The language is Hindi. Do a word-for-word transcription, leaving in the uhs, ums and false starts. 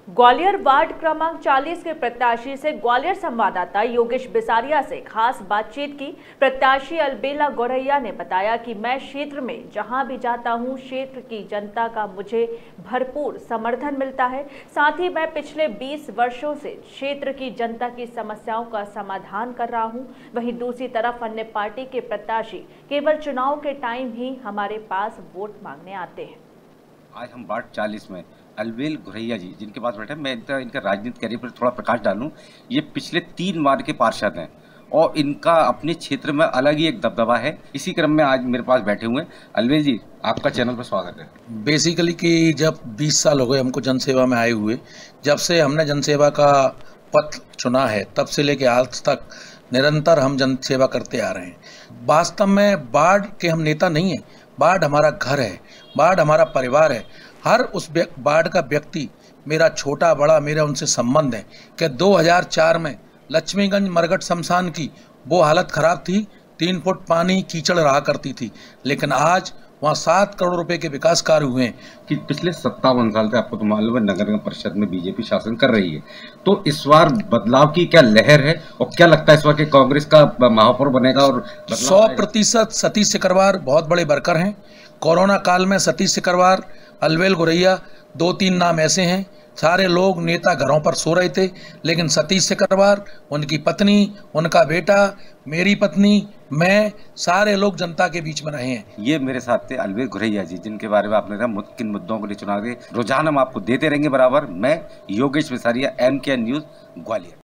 ग्वालियर वार्ड क्रमांक चालीस के प्रत्याशी से ग्वालियर संवाददाता योगेश बिसारिया से खास बातचीत की। प्रत्याशी अलबेला गौरैया ने बताया कि मैं क्षेत्र में जहां भी जाता हूं, क्षेत्र की जनता का मुझे भरपूर समर्थन मिलता है। साथ ही मैं पिछले बीस वर्षों से क्षेत्र की जनता की समस्याओं का समाधान कर रहा हूं। वहीं दूसरी तरफ अन्य पार्टी के प्रत्याशी केवल चुनाव के टाइम ही हमारे पास वोट मांगने आते हैं। आज हम वार्ड चालीस में अलबेला गौरैया जी जिनके पास बैठे, मैं इनका इनका राजनीतिक कैरियर पर थोड़ा प्रकाश डालूं। ये पिछले तीन वार्ड के पार्षद हैं और इनका अपने क्षेत्र में अलग ही एक दबदबा है। इसी क्रम में आज मेरे पास बैठे हुए हैं। अलबेला जी, आपका चैनल पर स्वागत है। बेसिकली कि जब बीस साल हो गए हमको जनसेवा में आए हुए, जब से हमने जनसेवा का पथ चुना है तब से लेके आज तक निरंतर हम जनसेवा करते आ रहे हैं। वास्तव में वार्ड के हम नेता नहीं हैं, वार्ड हमारा घर है, वार्ड हमारा परिवार है। हर उस वार्ड का व्यक्ति मेरा छोटा बड़ा मेरा उनसे संबंध है कि दो हज़ार चार में लक्ष्मीगंज मरघट शमशान की वो हालत खराब थी, तीन फुट पानी कीचड़ रहा करती थी, लेकिन आज वहाँ सात करोड़ रुपए के विकास कार्य हुए हैं। कि पिछले सत्तावन साल से आपको तो मालूम है नगर निगम परिषद में बीजेपी शासन कर रही है, तो इस बार बदलाव की क्या लहर है और क्या लगता है इस बार कि कांग्रेस का महापौर बनेगा? और सौ प्रतिशत सतीश सिकरवार बहुत बड़े वर्कर हैं। कोरोना काल में सतीश सिकरवार, अलबेला गौरैया, दो तीन नाम ऐसे हैं। सारे लोग नेता घरों पर सो रहे थे, लेकिन सतीश सिकरवार, उनकी पत्नी, उनका बेटा, मेरी पत्नी, मैं, सारे लोग जनता के बीच में रहे हैं। ये मेरे साथ थे अलबेला गौरैया जी, जिनके बारे में आपने कहा किन मुद्दों को लिए चुनाव के रुझान हम आपको देते रहेंगे बराबर। मैं Yogesh Bisaria, M K news, Gwalior.